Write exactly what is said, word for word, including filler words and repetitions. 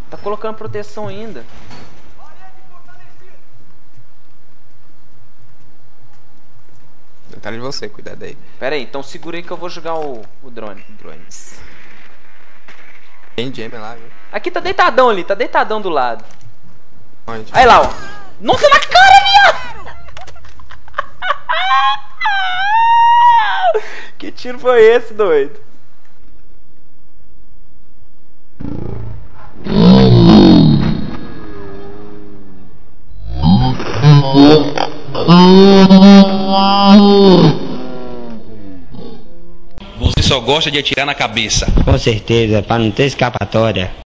Tá colocando proteção ainda. Detalhe de você, cuidado aí. Pera aí, então segura aí que eu vou jogar o, o drone. Drones. Tem gem lá, viu? Aqui tá deitadão ali, tá deitadão do lado. Onde? Aí lá, ó. Nossa, na cara, viado! Que tiro foi esse, doido? Você só gosta de atirar na cabeça. Com certeza, para não ter escapatória.